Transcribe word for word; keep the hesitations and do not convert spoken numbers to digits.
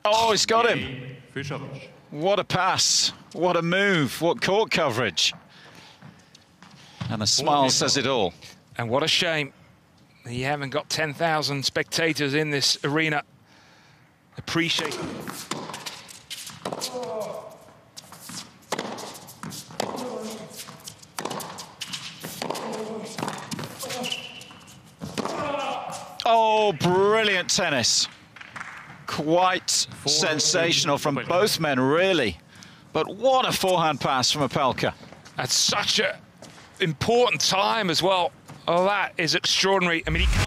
Oh, he's got him. Fucsovics. What a pass. What a move. What court coverage. And a smile says it all. And what a shame you haven't got ten thousand spectators in this arena. Appreciate. Oh, brilliant tennis. Quite sensational from both men, really. But what a forehand pass from Opelka. At such an important time as well. Oh, that is extraordinary. I mean, he can't